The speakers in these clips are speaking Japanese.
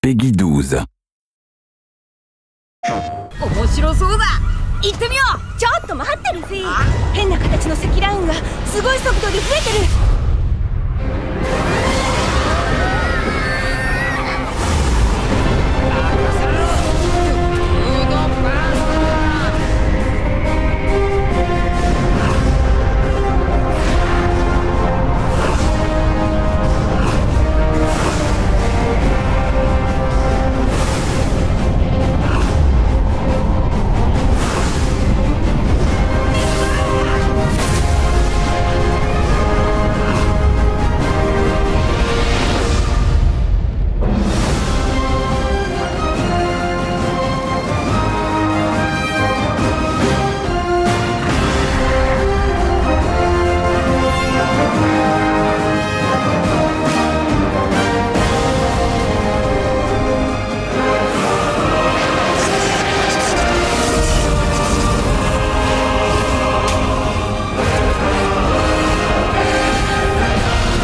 Peggy 12. 面白そうだ。行ってみよう。 ちょっと待ってルフィ。変な形の積乱雲がすごい速度で増えてる。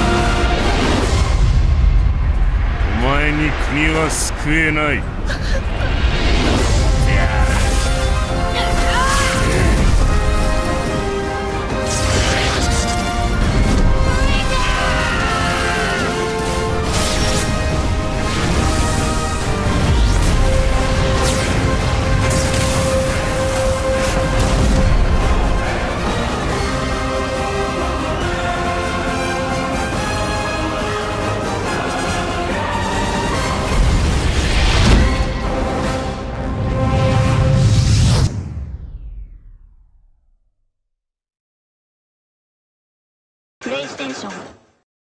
お前に国は救えない。